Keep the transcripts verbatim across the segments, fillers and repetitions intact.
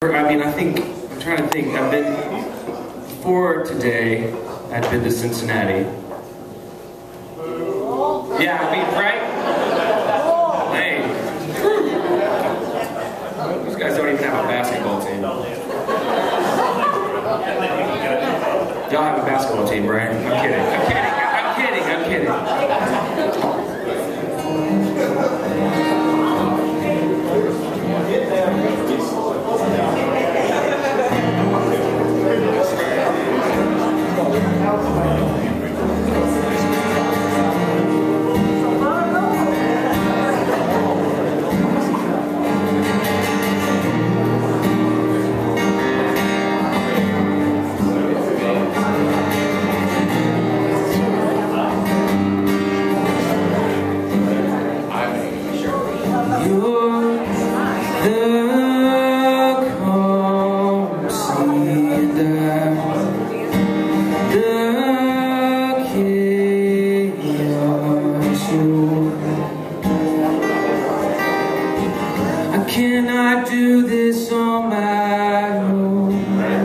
I mean, I think, I'm trying to think, I've been, before today, I'd been to Cincinnati. Yeah, I mean, right? Hey. These guys don't even have a basketball team. Y'all have a basketball team, right? I'm kidding, I'm kidding, I'm kidding, I'm kidding. I cannot do this on my own.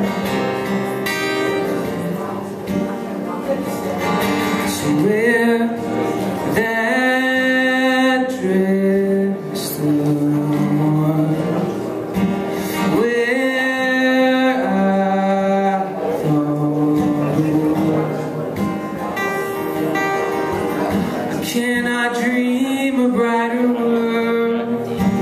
So wear that dress, the one where I thought I cannot dream a brighter world.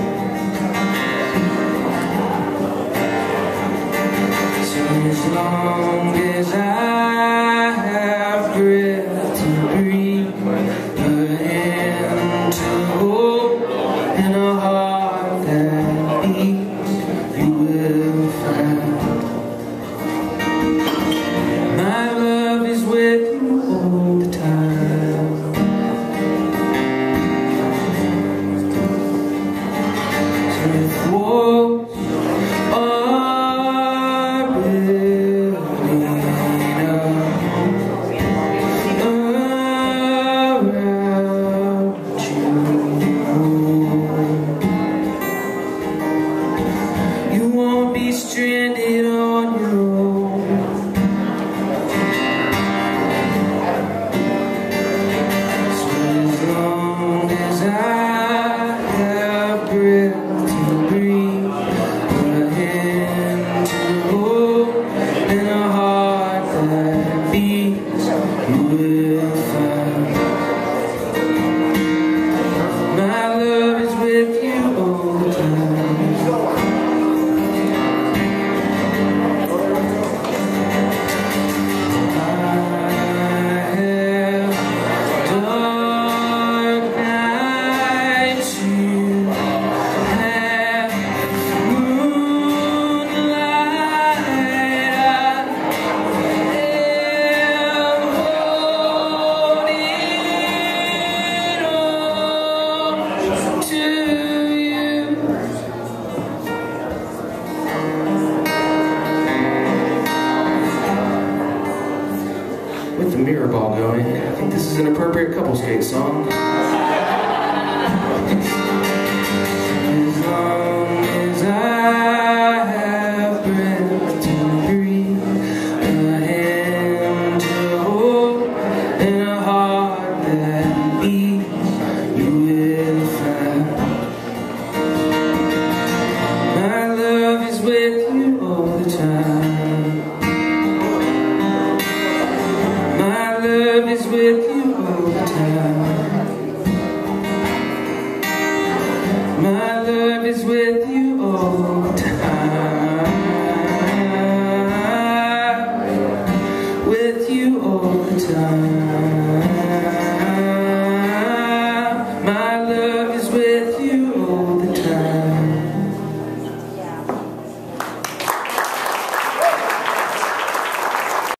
As long as I have breath to breathe, a hand to hold, and a heart that beats, you will find my love is with you all the time. So if walls are building around you, you won't be stranded on your own. So as long as I have breath to breathe, a hand to hold, and a heart that beats, you will find my love is with you all the time. I have dark nights, you have moonlight. I am holding on to you. With the mirror ball going, I think this is an appropriate couple skate song. As long as I have breath to breathe, a hand to hold, and a heart that beats, you will find my love is with you all the time.